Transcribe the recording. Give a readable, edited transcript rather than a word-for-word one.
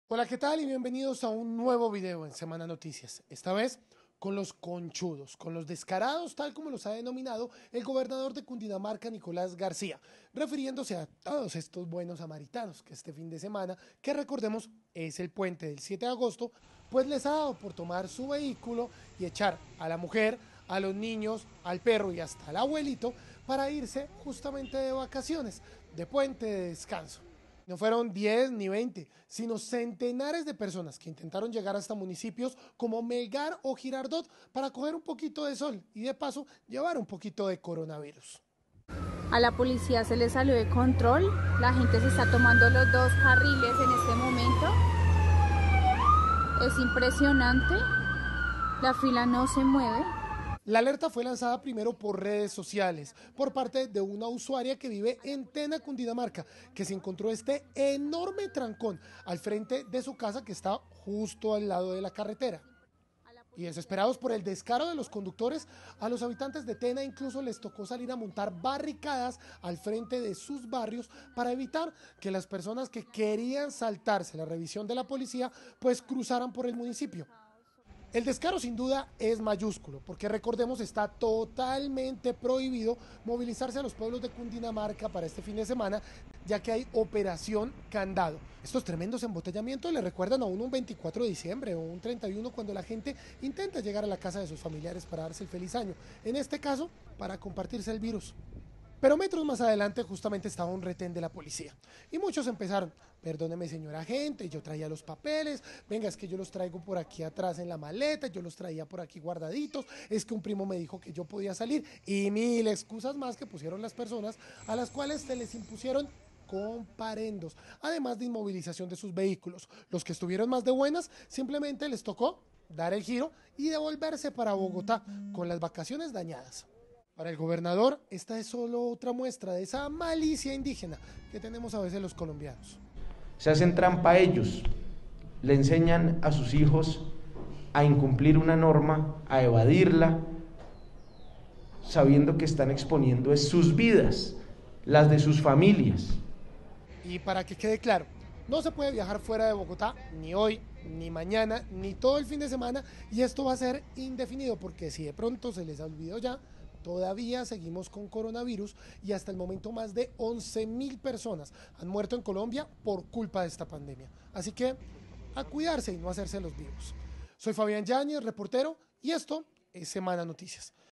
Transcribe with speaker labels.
Speaker 1: Hola, ¿qué tal? Y bienvenidos a un nuevo video en Semana Noticias. Esta vez con los conchudos, con los descarados, tal como los ha denominado el gobernador de Cundinamarca, Nicolás García, refiriéndose a todos estos buenos samaritanos que este fin de semana, que recordemos es el puente del 7 de agosto, pues les ha dado por tomar su vehículo y echar a la mujer, a los niños, al perro y hasta al abuelito para irse justamente de vacaciones, de puente de descanso. No fueron 10 ni 20, sino centenares de personas que intentaron llegar hasta municipios como Melgar o Girardot para coger un poquito de sol y de paso llevar un poquito de coronavirus.
Speaker 2: A la policía se le salió de control, la gente se está tomando los dos carriles en este momento. Es impresionante, la fila no se mueve.
Speaker 1: La alerta fue lanzada primero por redes sociales, por parte de una usuaria que vive en Tena, Cundinamarca, que se encontró este enorme trancón al frente de su casa que está justo al lado de la carretera. Y desesperados por el descaro de los conductores, a los habitantes de Tena incluso les tocó salir a montar barricadas al frente de sus barrios para evitar que las personas que querían saltarse la revisión de la policía pues cruzaran por el municipio. El descaro sin duda es mayúsculo, porque recordemos está totalmente prohibido movilizarse a los pueblos de Cundinamarca para este fin de semana, ya que hay operación candado. Estos tremendos embotellamientos le recuerdan a uno un 24 de diciembre o un 31 cuando la gente intenta llegar a la casa de sus familiares para darse el feliz año, en este caso para compartirse el virus. Pero metros más adelante justamente estaba un retén de la policía y muchos empezaron, perdóneme señor agente, yo traía los papeles, venga es que yo los traigo por aquí atrás en la maleta, yo los traía por aquí guardaditos, es que un primo me dijo que yo podía salir y mil excusas más que pusieron las personas a las cuales se les impusieron comparendos, además de inmovilización de sus vehículos. Los que estuvieron más de buenas simplemente les tocó dar el giro y devolverse para Bogotá con las vacaciones dañadas. Para el gobernador, esta es solo otra muestra de esa malicia indígena que tenemos a veces los colombianos.
Speaker 3: Se hacen trampa a ellos, le enseñan a sus hijos a incumplir una norma, a evadirla, sabiendo que están exponiendo sus vidas, las de sus familias.
Speaker 1: Y para que quede claro, no se puede viajar fuera de Bogotá ni hoy, ni mañana, ni todo el fin de semana, y esto va a ser indefinido, porque si de pronto se les olvidó ya, todavía seguimos con coronavirus y hasta el momento más de 11.000 personas han muerto en Colombia por culpa de esta pandemia. Así que a cuidarse y no hacerse los vivos. Soy Fabián Yáñez, reportero, y esto es Semana Noticias.